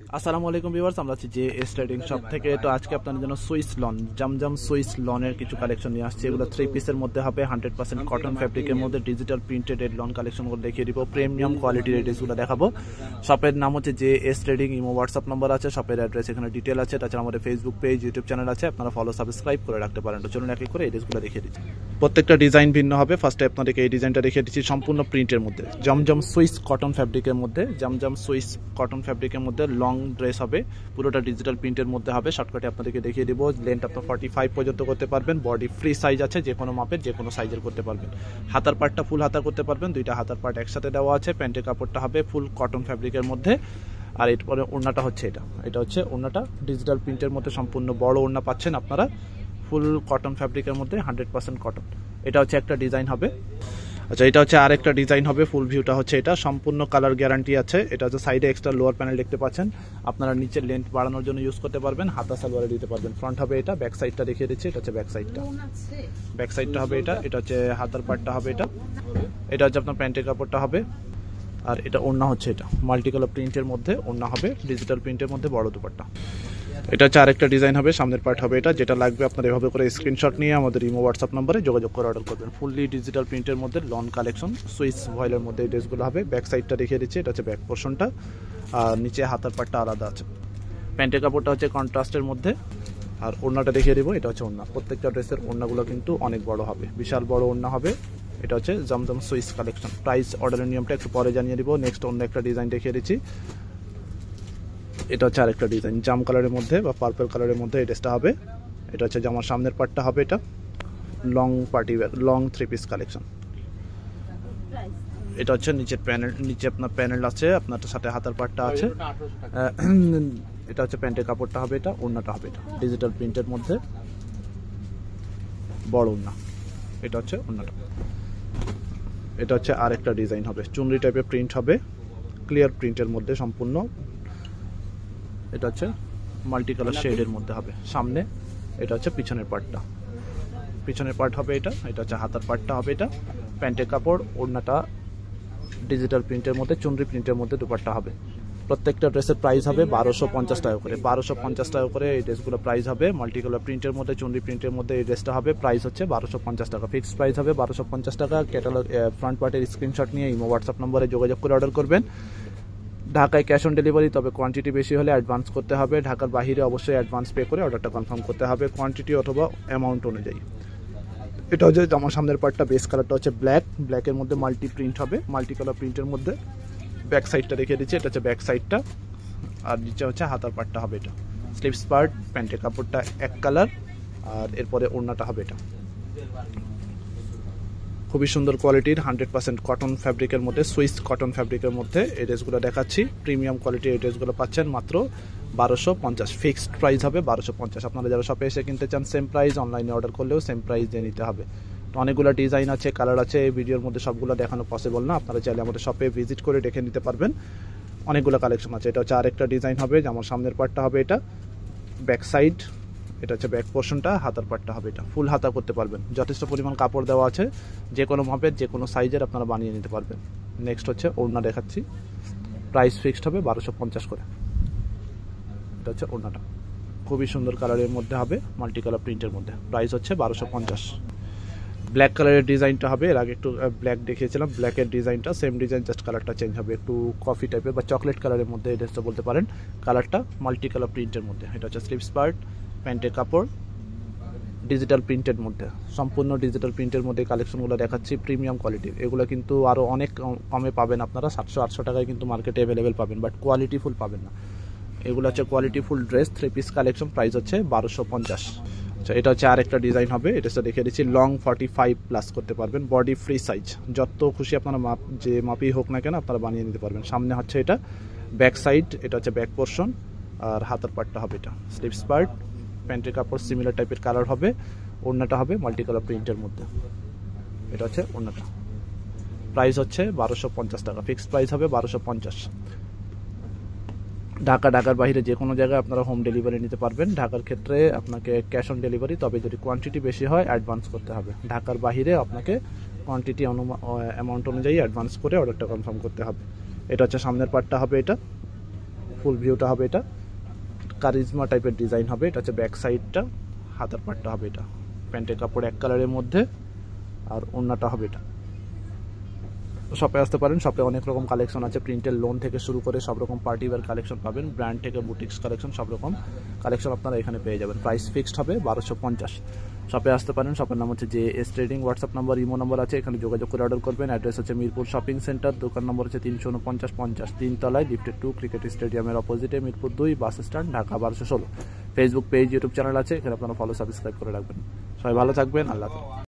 আসসালামু আলাইকুম ভিউয়ার্স, আমরা আছি যে এস ট্রেডিং শপ থেকে। তো আজকে আপনাদের জন্য সুইস লন, জমজম সুইস লনের কিছু কালেকশন নিয়ে আসছে। এগুলো 3 পিসের মধ্যে হবে, 100% কটন ফ্যাব্রিকের মধ্যে ডিজিটাল প্রিন্টেড এর লন কালেকশনগুলো দেখিয়ে দিব। প্রিমিয়াম কোয়ালিটির ড্রেসগুলো দেখাবো। শপের নাম হচ্ছে যে S trading, imo WhatsApp number আছে, শপের অ্যাড্রেস এখানে ডিটেল আছে। তাছাড়া আমাদের ফেসবুক পেজ, ইউটিউব চ্যানেল আছে, আপনারা ফলো সাবস্ক্রাইব করে রাখতে পারেন। তো চলুন এক এক করে এই ড্রেসগুলো দেখিয়ে দিচ্ছি। প্রত্যেকটা ডিজাইন ভিন্ন হবে। ফার্স্টে আপনাদেরকে এই ডিজাইনটা দেখিয়ে দিচ্ছি, সম্পূর্ণ প্রিন্টের মধ্যে জমজম সুইস কটন ফ্যাব্রিকের মধ্যে, জমজম সুইস কটন ফ্যাব্রিকের মধ্যে লং ড্রেস হবে, পুরোটা ডিজিটাল প্রিন্টের মধ্যে হবে। শর্টকাটে আপনাদেরকে দেখিয়ে দিব। লেন্থ আপনার 45 পর্যন্ত করতে পারবেন। বডি ফ্রি সাইজ আছে, যে কোনো মাপের যে কোনো সাইজের করতে পারবেন। হাতার পার্টটা ফুল হাতা করতে পারবেন, দুইটা হাতার পার্ট একসাথে দেওয়া আছে। প্যান্টের কাপড়টা হবে ফুল কটন ফ্যাব্রিকের মধ্যে। আর এরপরে ওড়নাটা হচ্ছে এটা হচ্ছে ওড়নাটা ডিজিটাল প্রিন্টের মধ্যে, সম্পূর্ণ বড় ওড়না পাচ্ছেন আপনারা, ফুল কটন ফ্যাব্রিকের মধ্যে 100% কটন। এটা হচ্ছে একটা ডিজাইন হবে। আচ্ছা, এটা হচ্ছে আরেকটা ডিজাইন হবে। ফুল ভিউটা হচ্ছে এটা, সম্পূর্ণ কালার গ্যারান্টি আছে। এটা হচ্ছে সাইডে এক্সট্রা লোয়ার প্যানেল দেখতে পাচ্ছেন, আপনারা নিচের লেন্থ বাড়ানোর জন্য ইউজ করতে পারবেন, হাতা সালোয়ারে দিতে পারবেন। ফ্রন্ট হবে এটা, ব্যাক সাইডটা দেখিয়ে দিচ্ছি। এটা হচ্ছে ব্যাক সাইডটা, ব্যাক সাইডটা হবে এটা হচ্ছে হাতার পার্টটা হবে এটা হচ্ছে আপনার প্যান্টের কাপড়টা হবে। আর এটা ওড়না হচ্ছে এটা মাল্টি কালার প্রিন্টের মধ্যে ওড়না হবে, ডিজিটাল প্রিন্টের মধ্যে বড় দুপাট্টা। এটা হচ্ছে আরেকটা ডিজাইন হবে, সামনের পার্ট হবে এটা। যেটা লাগবে আপনারা এভাবে করে স্ক্রিনশট নিয়ে আমাদের ইমো হোয়াটসঅ্যাপ নম্বরে যোগাযোগ করে অর্ডার করবেন। ফুললি ডিজিটাল প্রিন্টের মধ্যে লন কালেকশন, সুইস ভয়েলের মধ্যে এই ড্রেসগুলো হবে। ব্যাক সাইডটা দেখিয়ে দিচ্ছি, এটা হচ্ছে ব্যাক পোর্শনটা, আর নিচে হাতার পার্টটা আলাদা আছে। প্যান্টের কাপড়টা হচ্ছে কন্ট্রাস্টের মধ্যে, আর ওড়নাটা দেখিয়ে দিব। এটা হচ্ছে ওড়না, প্রত্যেকটা ড্রেসের ওড়নাগুলো কিন্তু অনেক বড় হবে, বিশাল বড় ওড়না হবে। এটা হচ্ছে জমজম সুইস কালেকশন। প্রাইস অর্ডারের নিয়মটা একটু পরে জানিয়ে দিব। নেক্সট অন্য একটা ডিজাইন দেখিয়ে দিচ্ছি। এটা হচ্ছে আরেকটা ডিজাইন, জাম কালারের মধ্যে বা পার্পল কালারের মধ্যে এই ড্রেসটা হবে। এটা হচ্ছে জামার সামনের পার্টটা হবে এটা, long party wear, long 3 piece collection. এটা হচ্ছে নিচের প্যানেল, নিচে আপনার প্যানেল আছে, আপনার সাথে হাতার পার্টটা আছে। এটা হচ্ছে প্যান্টের কাপড়টা হবে এটা, ওড়নাটা হবে এটা ডিজিটাল প্রিন্টের মধ্যে বড় ওড়না। এটা হচ্ছে ওড়নাটা। এটা হচ্ছে আরেকটা ডিজাইন হবে, চুনরি টাইপের প্রিন্ট হবে, ক্লিয়ার প্রিন্টের মধ্যে সম্পূর্ণ। এটা হচ্ছে মাল্টি কালার শেডের মধ্যে হবে সামনে। এটা হচ্ছে পিছনের পার্টটা, পিছনের পার্ট হবে এটা হচ্ছে হাতার পার্টটা হবে এটা। প্যান্টের কাপড়, ওড়নাটা ডিজিটাল প্রিন্টের মধ্যে, চুনরি প্রিন্টের মধ্যে দুপাট্টা হবে। প্রত্যেকটা ড্রেসের প্রাইস হবে 1250 টাকা করে, 1250 টাকা করে এই ড্রেসগুলো প্রাইস হবে। মাল্টি কালার প্রিন্টের মধ্যে, চুনরি প্রিন্টের মধ্যে এই ড্রেসটা হবে। প্রাইস হচ্ছে 1250 টাকা, ফিক্সড প্রাইস হবে 1250 টাকা। ক্যাটালগ ফ্রন্ট পার্টের স্ক্রিনশট নিয়ে ইমো হোয়াটসঅ্যাপ নম্বরে যোগাযোগ করে অর্ডার করবেন। ঢাকায় ক্যাশ অন ডেলিভারি, তবে কোয়ান্টিটি বেশি হলে অ্যাডভান্স করতে হবে। ঢাকার বাইরে অবশ্যই অ্যাডভান্স পে করে অর্ডারটা কনফার্ম করতে হবে, কোয়ান্টিটি অথবা অ্যামাউন্ট অনুযায়ী। এটা হচ্ছে আমার সামনের পার্টটা, বেস কালারটা হচ্ছে ব্ল্যাকের মধ্যে মাল্টি প্রিন্ট হবে, মাল্টি কালার প্রিন্টের মধ্যে। ব্যাক সাইডটা দেখিয়ে দিচ্ছি, এটা হচ্ছে ব্যাক সাইডটা, আর নিচে হচ্ছে হাতার পার্টটা হবে এটা। স্লিভস পার্ট, প্যান্টের কাপড়টা এক কালার, আর এরপরে ওড়নাটা হবে এটা। খুবই সুন্দর কোয়ালিটির 100% কটন ফ্যাব্রিকের মধ্যে, সুইস কটন ফ্যাব্রিকের মধ্যে এই ড্রেসগুলো দেখাচ্ছি। প্রিমিয়াম কোয়ালিটির এই ড্রেসগুলো পাচ্ছেন মাত্র 1250, ফিক্সড প্রাইস হবে 1250। আপনারা যারা শপে এসে কিনতে চান সেম প্রাইস, অনলাইনে অর্ডার করলেও সেম প্রাইস দিয়ে নিতে হবে। তো অনেকগুলো ডিজাইন আছে, কালার আছে, এই ভিডিওর মধ্যে সবগুলো দেখানো পসিবল না। আপনারা চাইলে আমাদের শপে ভিজিট করে দেখে নিতে পারবেন, অনেকগুলো কালেকশন আছে। এটা হচ্ছে আরেকটা ডিজাইন হবে, আমার সামনের পার্টটা হবে এটা, ব্যাক সাইড, এটা হচ্ছে ব্যাক পোর্শনটা, হাতার পার্টটা হবে এটা। ফুল হাতা করতে পারবেন, যথেষ্ট পরিমাণ কাপড় দেওয়া আছে, যে কোনো মাপের যে কোনো সাইজের আপনারা বানিয়ে নিতে পারবেন। নেক্সট হচ্ছে ওড়না দেখাচ্ছি, প্রাইস ফিক্সড হবে 1250 করে। এটা হচ্ছে ওড়নাটা, খুবই সুন্দর কালারের মধ্যে হবে, মাল্টি কালার প্রিন্টের মধ্যে। প্রাইস হচ্ছে 1250। ব্ল্যাক কালারের ডিজাইনটা হবে, এর আগে একটু ব্ল্যাক দেখিয়েছিলাম, ব্ল্যাকের ডিজাইনটা সেম ডিজাইন, জাস্ট কালারটা চেঞ্জ হবে, একটু কফি টাইপের বা চকলেট কালারের মধ্যে এই ড্রেসটা বলতে পারেন। কালারটা মাল্টি কালার প্রিন্টের মধ্যে। এটা হচ্ছে স্লিভস পার্ট, প্যান্টের কাপড় ডিজিটাল প্রিন্টের মধ্যে, সম্পূর্ণ ডিজিটাল প্রিন্টের মধ্যে কালেকশনগুলো দেখাচ্ছি, প্রিমিয়াম কোয়ালিটির। এগুলো কিন্তু আরও অনেক কমে পাবেন আপনারা, 700-800 টাকায় কিন্তু মার্কেটে অ্যাভেলেবেল পাবেন, বাট কোয়ালিটি ফুল পাবেন না। এগুলো হচ্ছে quality full dress, 3 piece collection, price হচ্ছে 1250। আচ্ছা, এটা হচ্ছে আরেকটা ডিজাইন হবে, এটা দেখিয়ে দিচ্ছি। লং 45+ করতে পারবেন, বডি ফ্রি সাইজ, যত খুশি আপনারা মাপ, যে মাপই হোক না কেন আপনারা বানিয়ে নিতে পারবেন। সামনে হচ্ছে এটা ব্যাক সাইড, এটা হচ্ছে ব্যাক পোর্শন, আর হাতার পার্টটা হবে এটা স্লিভস পার্ট। প্যান্টের কাপড় সিমিলার টাইপের কালার হবে, ওড়নাটা হবে মাল্টি কালার প্রিন্টের মধ্যে। এটা হচ্ছে ওড়নাটা, প্রাইস হচ্ছে 1250 টাকা, ফিক্সড প্রাইস হবে 1250। ঢাকার বাইরে যে কোনো জায়গায় আপনারা হোম ডেলিভারি নিতে পারবেন। ঢাকার ক্ষেত্রে আপনাকে ক্যাশ অন ডেলিভারি, তবে যদি কোয়ান্টিটি বেশি হয় অ্যাডভান্স করতে হবে। ঢাকার বাইরে আপনাকে কোয়ান্টিটি অ্যামাউন্ট অনুযায়ী অ্যাডভান্স করে অর্ডারটা কনফার্ম করতে হবে। এটা হচ্ছে সামনের পার্টটা হবে এটা, ফুল ভিউটা হবে এটা, কারিজমা টাইপের ডিজাইন হবে। এটা হচ্ছে ব্যাক সাইডটা, হাতার পাটটা হবে এটা, প্যান্টের কাপড় এক কালারের মধ্যে, আর ওড়নাটা হবে এটা। শপে আসতে পারেন, শপে অনেক রকম কালেকশন আছে, প্রিন্টের লোন থেকে শুরু করে সব রকম পার্টি ওয়্যার কালেকশন পাবেন, ব্র্যান্ড থেকে বুটিক্স কালেকশন সব রকম কালেকশন আপনারা এখানে পেয়ে যাবেন। প্রাইস ফিক্সড হবে 1250। শপে আসতে পারেন, শপের নাম হচ্ছে JS trading, WhatsApp number, imo number আছে, এখানে যোগাযোগ করে অর্ডার করবেন। অ্যাড্রেস হচ্ছে মিরপুর শপিং সেন্টার, দোকান নম্বর হচ্ছে 34950, 3 তলায়, লিফটেড 2, ক্রিকেট স্টেডিয়ামের অপোজিটে, Mirpur 2 bus stand, Dhaka 1216। Facebook page, YouTube channel আছে, এখানে আপনারা ফলো সাবস্ক্রাইব করে রাখবেন। সবাই ভালো থাকবেন, আল্লাহ হাফেজ।